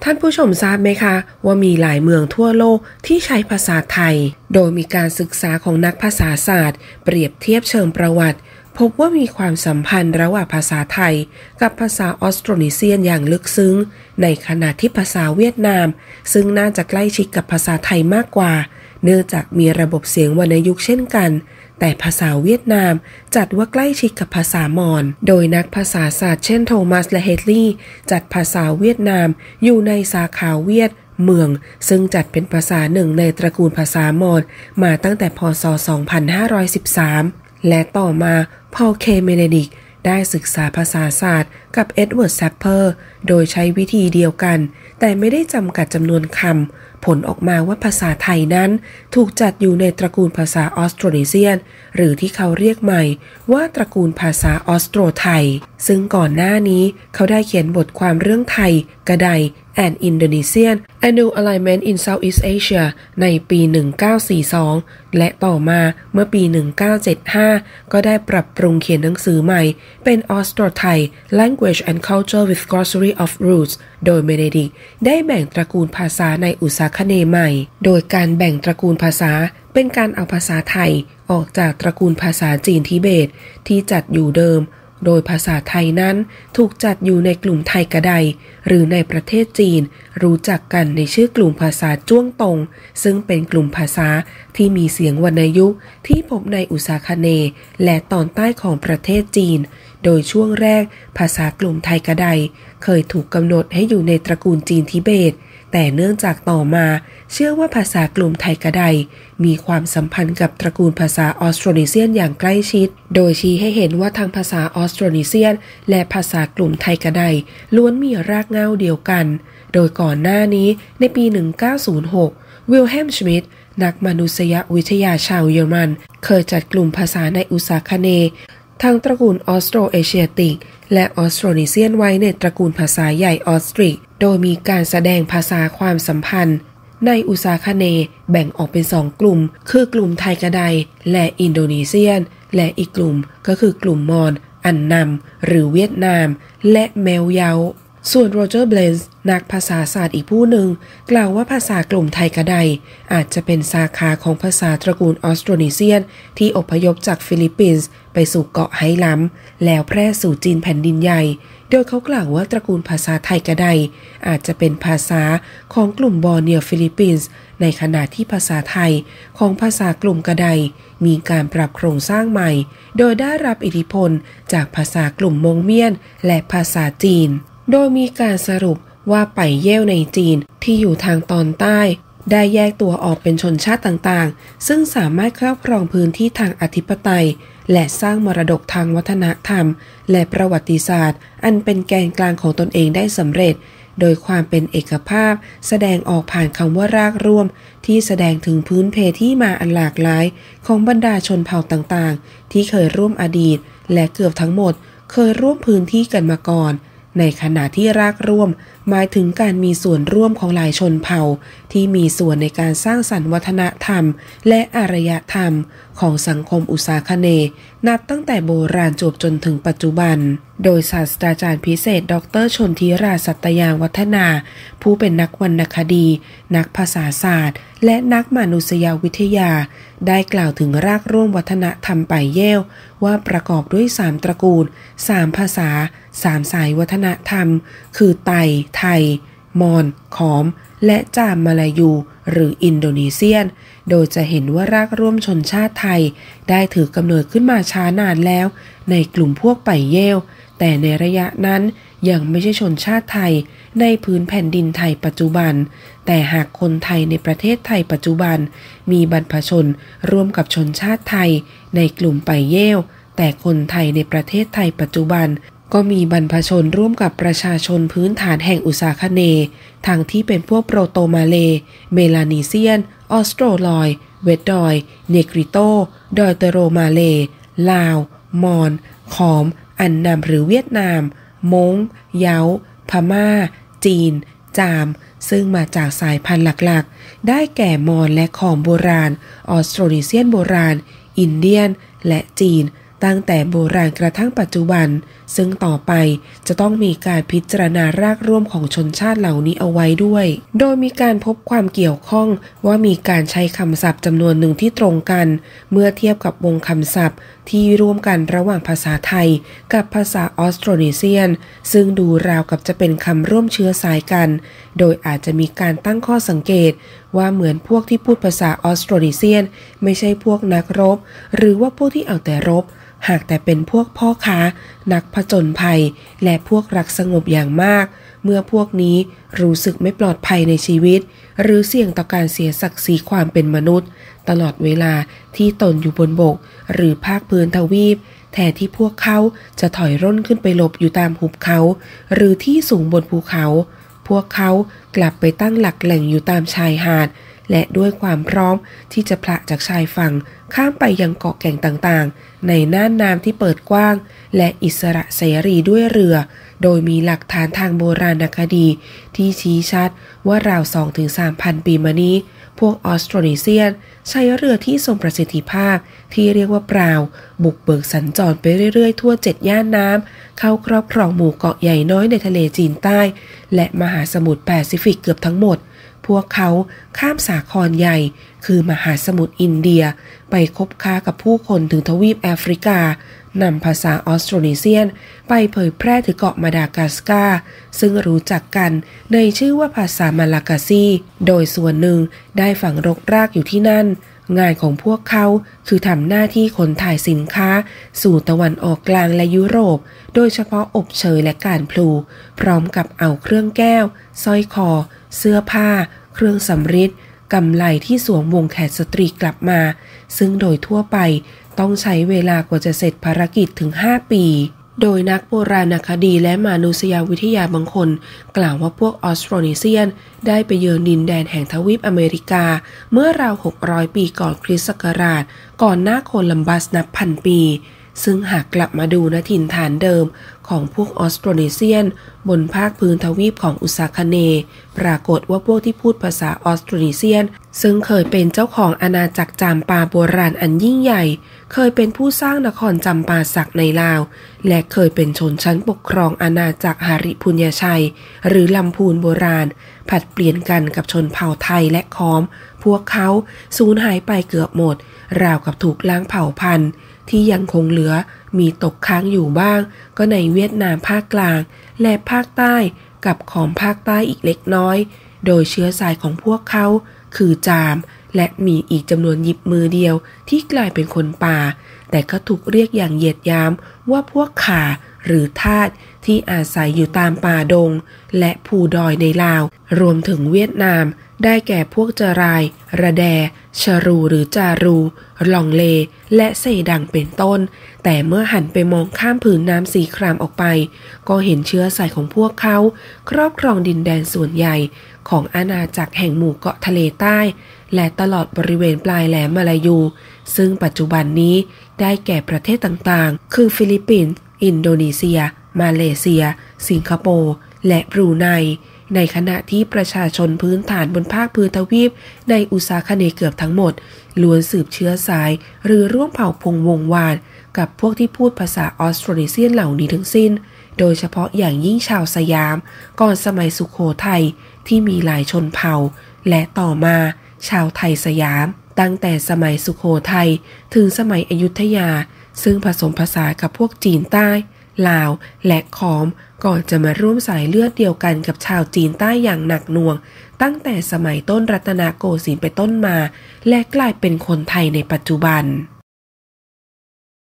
ท่านผู้ชมทราบไหมคะว่ามีหลายเมืองทั่วโลกที่ใช้ภาษาไทยโดยมีการศึกษาของนักภาษาศาสตร์เปรียบเทียบเชิงประวัติพบว่ามีความสัมพันธ์ระหว่างภาษาไทยกับภาษาออสโตรนีเซียนอย่างลึกซึ้งในขณะที่ภาษาเวียดนามซึ่งน่าจะใกล้ชิดกับภาษาไทยมากกว่าเนื่องจากมีระบบเสียงวรรณยุกต์เช่นกันแต่ภาษาเวียดนามจัดว่าใกล้ชิดกับภาษามอญโดยนักภาษาศาสตร์เช่นโทมัสและเฮดลีย์จัดภาษาเวียดนามอยู่ในสาขาเวียดเมืองซึ่งจัดเป็นภาษาหนึ่งในตระกูลภาษามอญมาตั้งแต่พ.ศ. 2513และต่อมาพอล เค เมเนดิกได้ศึกษาภาษาศาสตร์กับเอ็ดเวิร์ด แซปเพอร์โดยใช้วิธีเดียวกันแต่ไม่ได้จำกัดจำนวนคำผลออกมาว่าภาษาไทยนั้นถูกจัดอยู่ในตระกูลภาษาออสโตรนีเซียนหรือที่เขาเรียกใหม่ว่าตระกูลภาษาออสโตรไทยซึ่งก่อนหน้านี้เขาได้เขียนบทความเรื่องไทยกระไดand Indonesian A New Alignment in Southeast Asia ในปี 1942 และต่อมาเมื่อปี 1975 ก็ได้ปรับปรุงเขียนหนังสือใหม่เป็น Austro-Thai Language and Culture with Glossary of Roots โดยเมเนดิกได้แบ่งตระกูลภาษาในอุษาคเนย์ใหม่โดยการแบ่งตระกูลภาษาเป็นการเอาภาษาไทยออกจากตระกูลภาษาจีนทิเบตที่จัดอยู่เดิมโดยภาษาไทยนั้นถูกจัดอยู่ในกลุ่มไทยกระไดหรือในประเทศจีนรู้จักกันในชื่อกลุ่มภาษาจ้วงตงซึ่งเป็นกลุ่มภาษาที่มีเสียงวรรณยุกต์ที่พบในอุษาคเนย์และตอนใต้ของประเทศจีนโดยช่วงแรกภาษากลุ่มไทยกระไดเคยถูกกำหนดให้อยู่ในตระกูลจีนทิเบตแต่เนื่องจากต่อมาเชื่อว่าภาษากลุ่มไทยกระไดมีความสัมพันธ์กับตระกูลภาษาออสโตรนีเซียนอย่างใกล้ชิดโดยชี้ให้เห็นว่าทั้งภาษาออสโตรนีเซียนและภาษากลุ่มไทยกระไดล้วนมีรากเหง้าเดียวกันโดยก่อนหน้านี้ในปี 1906 วิลเฮม ชมิดนักมนุษยวิทยาชาวเยอรมันเคยจัดกลุ่มภาษาในอุษาคเนย์ทั้งตระกูลออสโตรเอเชียติกและออสโตรนีเซียนไว้ในตระกูลภาษาใหญ่ออสตริกโดยมีการแสดงภาษาความสัมพันธ์ในอุษาคเนย์แบ่งออกเป็น2กลุ่มคือกลุ่มไทยกระไดและอินโดนีเซียนและอีกกลุ่มก็คือกลุ่มมอญอันนำหรือเวียดนามและแมวเยาส่วนโรเจอร์ เบลนส์นักภาษาศาสตร์อีกผู้หนึ่งกล่าวว่าภาษากลุ่มไทยกระไดอาจจะเป็นสาขาของภาษาตระกูลออสโตรนีเซียนที่อพยพจากฟิลิปปินส์ไปสู่เกาะไหหลำแล้วแพร่สู่จีนแผ่นดินใหญ่โดยเขากล่าวว่าตระกูลภาษาไทยกระไดอาจจะเป็นภาษาของกลุ่มบอร์เนียฟิลิปปินส์ในขณะที่ภาษาไทยของภาษากลุ่มกระไดมีการปรับโครงสร้างใหม่โดยได้รับอิทธิพลจากภาษากลุ่มมงเมียนและภาษาจีนโดยมีการสรุปว่าไปเย่วในจีนที่อยู่ทางตอนใต้ได้แยกตัวออกเป็นชนชาติต่างๆซึ่งสามารถครอบครองพื้นที่ทางอธิปไตยและสร้างมรดกทางวัฒนธรรมและประวัติศาสตร์อันเป็นแกนกลางของตนเองได้สำเร็จโดยความเป็นเอกภาพแสดงออกผ่านคำว่ารากร่วมที่แสดงถึงพื้นเพที่มาอันหลากหลายของบรรดาชนเผ่าต่างๆที่เคยร่วมอดีตและเกือบทั้งหมดเคยร่วมพื้นที่กันมาก่อนในขณะที่รากร่วมหมายถึงการมีส่วนร่วมของหลายชนเผ่าที่มีส่วนในการสร้างสรรค์วัฒนธรรมและอารยธรรมของสังคมอุษาคเนย์นับตั้งแต่โบราณจนถึงปัจจุบันโดยศาสตราจารย์พิเศษดร.ชนธิราสัตยางวัฒนาผู้เป็นนักวรรณคดีนักภาษาศาสตร์และนักมนุษยวิทยาได้กล่าวถึงรากร่วมวัฒนธรรมป่ายเย่วว่าประกอบด้วย3ตระกูล3ภาษา3สายวัฒนธรรมคือไทยมอญขอมและจามมาลายูหรืออินโดนีเซียนโดยจะเห็นว่ารากร่วมชนชาติไทยได้ถือกำเนิดขึ้นมาช้านานแล้วในกลุ่มพวกป่ายเย่วแต่ในระยะนั้นยังไม่ใช่ชนชาติไทยในพื้นแผ่นดินไทยปัจจุบันแต่หากคนไทยในประเทศไทยปัจจุบันมีบรรพชนร่วมกับชนชาติไทยในกลุ่มป่ายเย่วแต่คนไทยในประเทศไทยปัจจุบันก็มีบรรพชนร่วมกับประชาชนพื้นฐานแห่งอุษาคเนย์ทั้งที่เป็นพวกโปรโตมาเลเมลานีเซียนออสโตรลอยเวดดอยเนกริโตดอยเตโรมาเลลาวมอญขอมอันนำหรือเวียดนามม้งเยาพม่าจีนจามซึ่งมาจากสายพันธุ์หลักๆได้แก่มอญและขอมโบราณออสโตรนีเซียนโบราณอินเดียนและจีนตั้งแต่โบราณกระทั่งปัจจุบันซึ่งต่อไปจะต้องมีการพิจารณารากร่วมของชนชาติเหล่านี้เอาไว้ด้วยโดยมีการพบความเกี่ยวข้องว่ามีการใช้คำศัพท์จำนวนหนึ่งที่ตรงกันเมื่อเทียบกับวงคำศัพท์ที่ร่วมกันระหว่างภาษาไทยกับภาษาออสโตรเนเซียนซึ่งดูราวกับจะเป็นคำร่วมเชื้อสายกันโดยอาจจะมีการตั้งข้อสังเกตว่าเหมือนพวกที่พูดภาษาออสโตรเนเซียนไม่ใช่พวกนักรบหรือว่าพวกที่เอาแต่รบหากแต่เป็นพวกพ่อค้านักผจญภัยและพวกรักสงบอย่างมากเมื่อพวกนี้รู้สึกไม่ปลอดภัยในชีวิตหรือเสี่ยงต่อการเสียศักดิ์ศรีความเป็นมนุษย์ตลอดเวลาที่ตนอยู่บนบกหรือภาคพื้นทวีปแทนที่พวกเขาจะถอยร่นขึ้นไปหลบอยู่ตามหุบเขาหรือที่สูงบนภูเขาพวกเขากลับไปตั้งหลักแหล่งอยู่ตามชายหาดและด้วยความพร้อมที่จะผละจากชายฝั่งข้ามไปยังเกาะแก่งต่างๆในน่านน้ำที่เปิดกว้างและอิสระเสรีด้วยเรือโดยมีหลักฐานทางโบราณคดีที่ชี้ชัดว่าราว 2-3,000 ปีมานี้พวกออสโตรเนเซียนใช้เรือที่ทรงประสิทธิภาพที่เรียกว่าปราวบุกเบิกสัญจรไปเรื่อยๆทั่ว7ย่านน้ำเข้าครอบครองหมู่เกาะใหญ่น้อยในทะเลจีนใต้และมหาสมุทรแปซิฟิกเกือบทั้งหมดพวกเขาข้ามสาครใหญ่คือมหาสมุทรอินเดียไปคบค้ากับผู้คนถึงทวีปแอฟริกานำภาษาออสโตรเนเซียนไปเผยแพร่ถึงเกาะมาดากัสการ์ซึ่งรู้จักกันในชื่อว่าภาษามาลากาซีโดยส่วนหนึ่งได้ฝังรกรากอยู่ที่นั่นงานของพวกเขาคือทำหน้าที่ขนถ่ายสินค้าสู่ตะวันออกกลางและยุโรปโดยเฉพาะอบเชยและการพลูพร้อมกับเอาเครื่องแก้วสร้อยคอเสื้อผ้าเครื่องสำริดกำไลที่สวมวงแขนสตรีกลับมาซึ่งโดยทั่วไปต้องใช้เวลากว่าจะเสร็จภารกิจถึง5 ปีโดยนักโบราณคดีและมนุษยวิทยาบางคนกล่าวว่าพวกออสโตรเนเซียนได้ไปเยือนดินแดนแห่งทวีปอเมริกาเมื่อราว600 ปีก่อนคริสต์ศักราชก่อนหน้าโคลัมบัสนับพันปีซึ่งหากกลับมาดูณถิ่นฐานเดิมของพวกออสโตรเนเซียนบนภาคพื้นทวีปของอุษาคเนย์ปรากฏว่าพวกที่พูดภาษาออสโตรเนเซียนซึ่งเคยเป็นเจ้าของอาณาจักรจามปาโบราณอันยิ่งใหญ่เคยเป็นผู้สร้างนครจำปาสักในลาวและเคยเป็นชนชั้นปกครองอาณาจักรหริพุญญชัยหรือลำพูนโบราณผัดเปลี่ยนกันกับชนเผ่าไทยและค้อมพวกเขาสูญหายไปเกือบหมดราวกับถูกล้างเผ่าพันธุ์ที่ยังคงเหลือมีตกค้างอยู่บ้างก็ในเวียดนามภาคกลางและภาคใต้กับของภาคใต้อีกเล็กน้อยโดยเชื้อสายของพวกเขาคือจามและมีอีกจำนวนหยิบมือเดียวที่กลายเป็นคนป่าแต่ก็ถูกเรียกอย่างเหยียดหยามว่าพวกข่าหรือทาสที่อาศัยอยู่ตามป่าดงและภูดอยในลาวรวมถึงเวียดนามได้แก่พวกจรายระแดชารูหรือจารูลองเลและเซดังเป็นต้นแต่เมื่อหันไปมองข้ามผืนน้ำสีครามออกไปก็เห็นเชื้อสายของพวกเขาครอบครองดินแดนส่วนใหญ่ของอาณาจักรแห่งหมู่เกาะทะเลใต้และตลอดบริเวณปลายแหลมมาลายูซึ่งปัจจุบันนี้ได้แก่ประเทศต่างๆคือฟิลิปปินส์อินโดนีเซียมาเลเซียสิงคโปร์และบรูไนในขณะที่ประชาชนพื้นฐานบนภาคพื้นทวีปในอุษาคเนย์เกือบทั้งหมดล้วนสืบเชื้อสายหรือร่วมเผ่าพงวงวานกับพวกที่พูดภาษาออสโตรเนเซียนเหล่านี้ทั้งสิ้นโดยเฉพาะอย่างยิ่งชาวสยามก่อนสมัยสุโขทัยที่มีหลายชนเผ่าและต่อมาชาวไทยสยามตั้งแต่สมัยสุโขทัยถึงสมัยอยุธยาซึ่งผสมผสานกับพวกจีนใต้ลาวและขอมก่อนจะมาร่วมสายเลือดเดียวกันกับชาวจีนใต้อย่างหนักหน่วงตั้งแต่สมัยต้นรัตนโกสินทร์ไปต้นมาและกลายเป็นคนไทยในปัจจุบัน